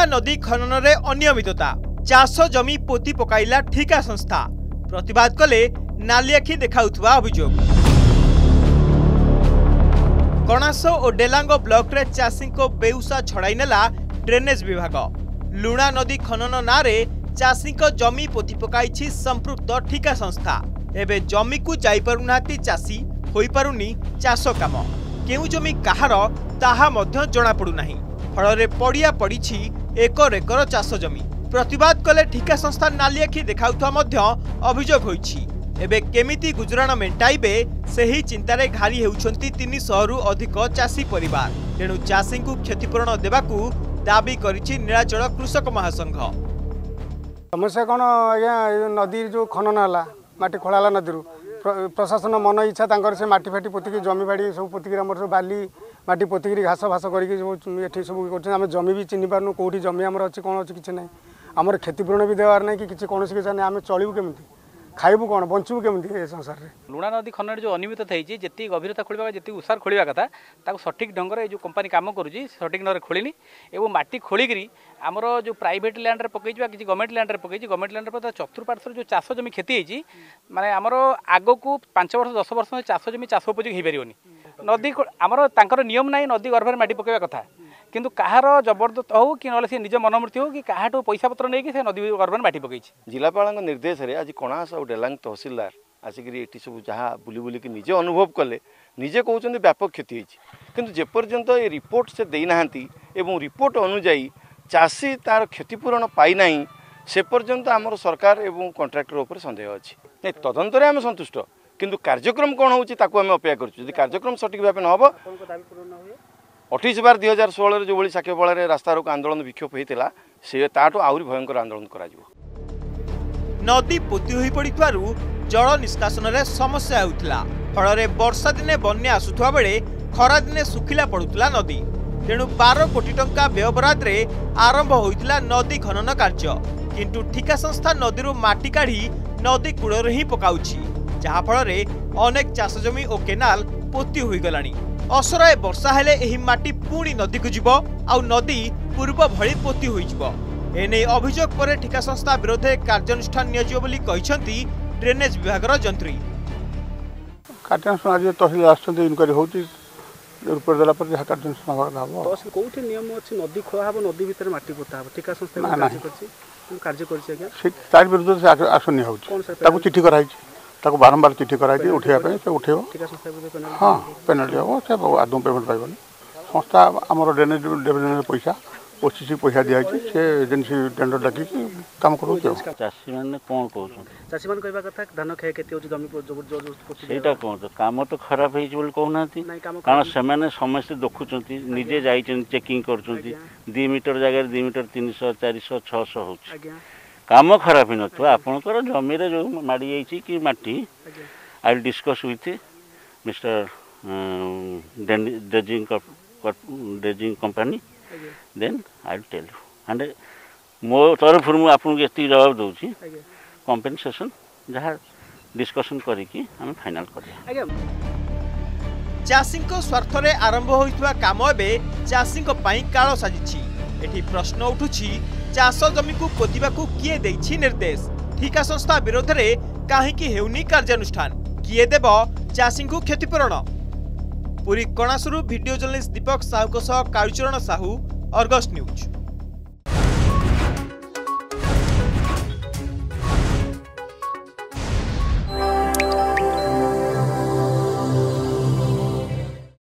लुणा नदी खनन रे अनियमितता चाष जमी पोती पकाइला ठिका संस्था प्रतिवाद कले नाली आखि देखाउथुवा अभियोग। कणास और डेलांग ब्लॉक रे चाषी को बेउसा छड़ाई नेला ड्रेनेज विभाग। लुणा नदी खनन नारे चाषी को जमी पोती पकाई संपृक्त ठिका संस्था। एबे जमी को जाई पारुनाती चाषी होई पारुनी चाष काम केउ जमी कहार ताहा मध्य जणा पड़ू नाही। फल रे पड़िया पड़िछि एकर एकर चाष जमी। प्रतिवाद कले ठिका संस्था नाली आखि देखाउथुवा मध्य अभियोग होईछि। एबे केमिति गुजराण मेंटाइबे सेही चिंतारे घारी हेउछंती 300 रु अधिक चाषी परिवार। तेणु चाषी को क्षतिपूरण देबाकू दाबी करिछि नीलाचल कृषक महासंघ। समस्या कौन आज्ञा नदी जो खनन है माटी खोला नदी प्रशासन मन इच्छा तांकर से माटी फाटी पोतिकी जमी बाड़ी सब पोतिकी आम सब बाली माटी पोतिकी घास फास करके सब कर जमी भी चिन्ह पार्नु कौटी जमी आम अच्छी कौन अच्छी किसी ना आमर क्षतिपूरण भी देवार ना कि कौन किसी ना आम चलू केमी खाइबू कौन बंचू केमी संसार में। लुणा नदी खनन जो अनियमितता होती जी गभीरता खोल जी उसार खोलिया कथा सठिक ढंग से जो कंपानी काम करुँच सठिक ढंग खोलनी और माटी खोलिकी आमर जो प्राइवेट लैंड रे पकई कि गवर्नमेंट लैंड रे पकई गवर्नमेंट लैंड पर चतुर्पार्श्व जो चाष जमी क्षति होती माने आमर आग को 5 वर्ष 10 वर्ष में चाष जमी चाष उपयोगी हो पारिबनी। नदी आमर तांकर नियम ना नदी गर्भर माटी पकईवा कथा किंतु कहार जबरदस्त हो कि ना निज मनमृत्यु हो कि कहाठू पैसा पत्र नहीं कि नदी गर्भर माटी पकई। जिलापाल निर्देश में आज कणास और डेलांग तहसीलदार आसिक ये सब जहाँ बुली बुलिक निजे अनुभव कले निजे कहते व्यापक क्षति होती किंतु जेपर्यंत ये रिपोर्ट से देना एवं रिपोर्ट अनुजाई चाषी तार क्षतिपूरण पाईना से पर्यंत आमर सरकार एवं कॉन्ट्रैक्टर उपर संदेह अच्छी नहीं तदंतर आम संतुष्ट किंतु कार्यक्रम कौन होची ताकू आम अपेक्षा करूँ। कार्यक्रम सठिक भाव न हम 28/2016 जो साक्ष्य बल रास्ता रोक आंदोलन विक्षोभ होता से ताठू आहरी भयंकर आंदोलन करा। नदी पोती होई पड़िथवारु जल निष्कासन रे समस्या होउतला। फल रे वर्षा दिने बन्या आसुथवा बेले खरा दिने सुखिला पड़ुतला नदी। तेणु 12 कोटी टंका व्ययबराद रे आरंभ होइतला नदी खनन कार्य किंतु ठिका संस्था नदीरु माटी काढ़ी नदी कूड़ रे ही पकाउछि जहा फल रे अनेक चाष जमी और केनाल पोती होई गलानी। असराय वर्षा हेले एही माटी पुणी नदी को जीव आउ नदी पूर्व भली पोती होई जीव। एने अभियोग पर ठिका संस्था विरोध कार्यानुष्ठान नियाजियो बोली कहिसंती ड्रेनेज विभाग जंत्री। कार्यानुष्ठान आज तहसील आछंती इनक्वारी होती रिपोर्ट देला पर जहा कार्यानुष्ठान हबो। तहसील कोठी नियम अछि नदी खोहा हबो नदी भीतर माटी पोता हबो ठिका संस्था कार्य करछि आज्ञा से तार विरुद्ध से आसन नि होछि ताकू चिट्ठी कराई ताकू बारंबार चिट्ठी कराई उठेया पे से उठेबो ठिका संस्था पेनल्टी हाँ पेनल्टी हबो से आदम पेमेंट पाइबनी संस्था हमर ड्रेनेज डिविजन पैसा ओसीसी पैसा दिया से एजेंसी टेंडर डाकी काम करू। चाषी मैंने कौन कहूँ चाषी मान कहवा कथा धान क्षय केते होची जमी सेटा कौन काम तो खराब होई बोली कहूना कारण से समस्ते देखुंट निजे जाइए चेकिंग कर 2 मीटर जगह 2 मीटर 300 400 600 हो काम खराब ही नथ आपणकर जमी जो माड़ी जाइए कि माटी I will discuss with mister dredging company then I will tell you and मो तरफ आपको ये जवाब दूसरी कंपेनसेशन जहाँ डिस्कशन करिकी आम फाइनल कर। चाषी स्वार्थ रे आरंभ होइतवा काम एबे चाषी काल साजिछि। एठी प्रश्न उठुछि चाष जमी को पोतिबाकू किए देछि निर्देश। ठिका संस्था विरोध रे काहेकि हेउनी कार्यानुष्ठान किए देब चाषी को क्षतिपूरण। पुरी कणासुरु video journalist Deepak Sahu Kalucharan Sahu Argus news.